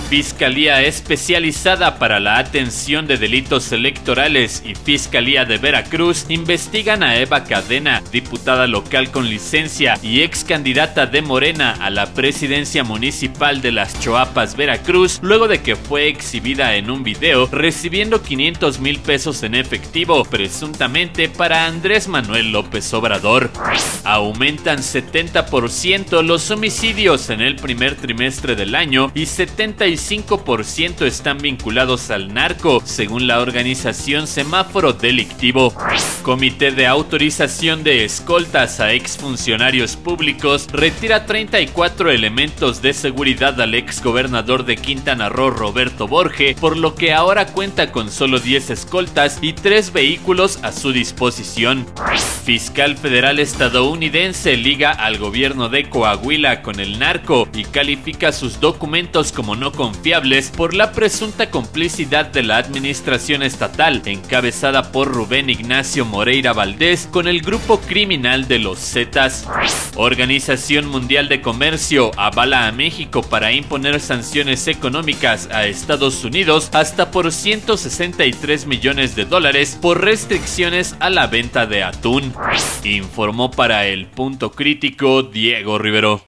Fiscalía Especializada para la Atención de Delitos Electorales y Fiscalía de Veracruz investigan a Eva Cadena, diputada local con licencia y ex candidata de Morena a la presidencia municipal de Las Choapas, Veracruz, luego de que fue exhibida en un video recibiendo 500,000 pesos en efectivo, presuntamente para Andrés Manuel López Obrador. Aumentan 70% los homicidios en el primer trimestre del año y 75% están vinculados al narco, según la organización Semáforo Delictivo. Comité de Autorización de Escoltas a Exfuncionarios Públicos retira 34 elementos de seguridad al exgobernador de Quintana Roo, Roberto Borge, por lo que ahora cuenta con solo 10 escoltas y 3 vehículos a su disposición. Fiscal federal estadounidense liga al gobierno de Coahuila con el narco y califica sus documentos como no confiables por la presunta complicidad de la administración estatal, encabezada por Rubén Ignacio Moreira Valdés, con el grupo criminal de los Zetas. Organización Mundial de Comercio avala a México para imponer sanciones económicas a Estados Unidos hasta por $163 millones por restricciones a la venta de atún. Informó para El Punto Crítico Diego Rivero.